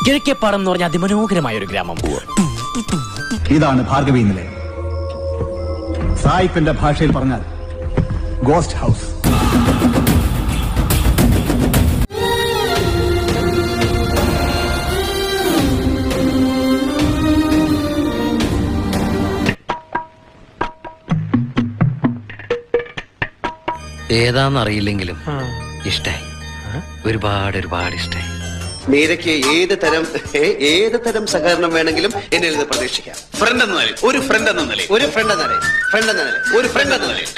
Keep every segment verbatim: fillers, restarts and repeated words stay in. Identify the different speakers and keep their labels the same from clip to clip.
Speaker 1: കിഴക്കേപ്പാടം എന്ന് പറഞ്ഞ അതിമനോഹരമായ ഒരു ഗ്രാമം.
Speaker 2: ഇതാണ് ഭാർഗവി നിലയം. സായിപ്പിന്റെ ഭാഷയിൽ പറഞ്ഞാൽ ഗോസ്റ്റ് ഹൗസ്.
Speaker 1: ഏതാന്നറിയില്ലെങ്കിലും ഇഷ്ടായി, ഒരുപാട് ഒരുപാട് ഇഷ്ടായി.
Speaker 3: മീരയ്ക്ക് ഏത് തരം ഏത് തരം സഹകരണം വേണമെങ്കിലും എന്നിൽ നിന്ന് പ്രതീക്ഷിക്കാം.
Speaker 4: ഫ്രണ്ട് എന്ന നിലയിൽ, ഒരു ഫ്രണ്ട് എന്ന നിലയിൽ,
Speaker 3: ഒരു ഫ്രണ്ട് എന്ന നിലയിൽ, ഫ്രണ്ട് എന്ന നിലയിൽ, ഒരു ഫ്രണ്ട് എന്ന നിലയിൽ.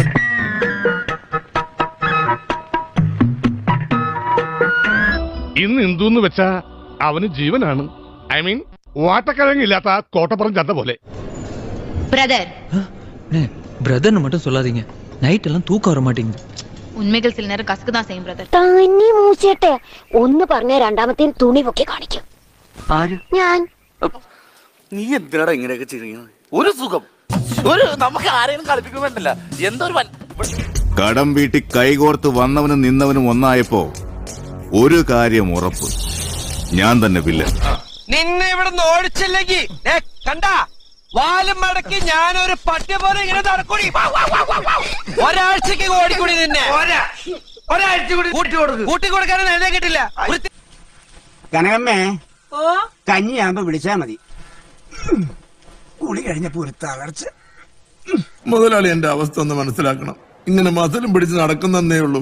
Speaker 5: ഇന്ന് എന്തുന്ന് വെച്ചാ അവന് ജീവനാണ്. ഐ മീൻ വാട്ടക്കിഴങ്ങില്ലാത്ത കോട്ടപ്പുറം ചന്ത പോലെ.
Speaker 6: பிரதர்
Speaker 7: பிரதர்னு மட்டும் சொல்லாதீங்க, நைட் எல்லாம் தூக்கம் வர மாட்டேங்குது.
Speaker 6: ഉന്മകൾ സില നേരം കസക്ക് தான் ചെയ്യും ബ്രദർ.
Speaker 8: തന്നെ മൂച്ചേട്ടെ ഒന്ന് പറഞ്ഞ രണ്ടാമത്തെ തുണി പൊക്കി കാണിക്കും. ഞാൻ
Speaker 4: നീ എന്തിനാടാ ഇങ്ങനെയൊക്കെ ചെയ്യുന്നത്? ഒരു സുഖം, ഒരു നമുക്ക് ആരെയും കളിപ്പിക്കുന്നുണ്ടല്ല. എന്തൊരു
Speaker 9: കടം വീട്ടി കൈകോർത്ത് വന്നവനും നിന്നവനും ഒന്നായപ്പോ ഒരു കാര്യം ഉറപ്പ്, ഞാൻ തന്നെ വില്ലൻ.
Speaker 10: നിന്നെ ഇവിടെ ഓടിച്ചില്ലെങ്കിൽ കണ്ട വാലും മടക്കി ഞാനൊരു പട്ടി പോലെ ഇങ്ങനെ നടക്കൂടി. ഒരാഴ്ചക്ക് ഓടിക്കൂടി നിന്നെ, ഒരാഴ്ച കൂടി കൂട്ടി കൊടുക്കാനും എന്നെ കിട്ടില്ല.
Speaker 11: കനകമ്മേ കഞ്ഞിയാകുമ്പോ വിളിച്ചാ മതി. കുളി കഴിഞ്ഞപ്പോ ഒരു തളർച്ച.
Speaker 12: മുതലാളി എന്റെ അവസ്ഥ ഒന്ന് മനസ്സിലാക്കണം. ഇങ്ങനെ മസലും പിടിച്ച് നടക്കുന്നേ ഉള്ളൂ.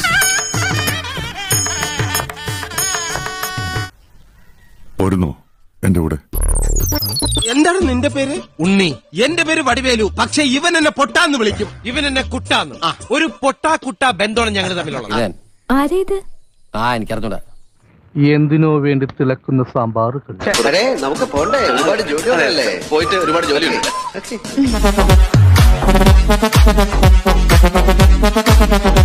Speaker 9: ഒരുന്നോ എന്റെ കൂടെ?
Speaker 10: എന്താണ് നിന്റെ പേര്? ഉണ്ണി. എന്റെ പേര് വടിവേലു. പക്ഷെ ഇവൻ എന്നെ പൊട്ടാന്ന് വിളിക്കും, ഇവൻ എന്നെ കുട്ടാന്ന്. ഒരു പൊട്ടാ കുട്ടാ ബന്ധമാണ് ഞങ്ങൾ തമ്മിലുള്ളത്.
Speaker 1: ആ എനിക്കറിഞ്ഞൂടാ.
Speaker 7: എന്തിനോ വേണ്ടി തിളക്കുന്ന സാമ്പാറുകൾ.
Speaker 3: നമുക്ക് പോണ്ടേ, ഒരുപാട് ജോലികളല്ലേ.
Speaker 4: പോയിട്ട് ഒരുപാട് ജോലിയുണ്ട്.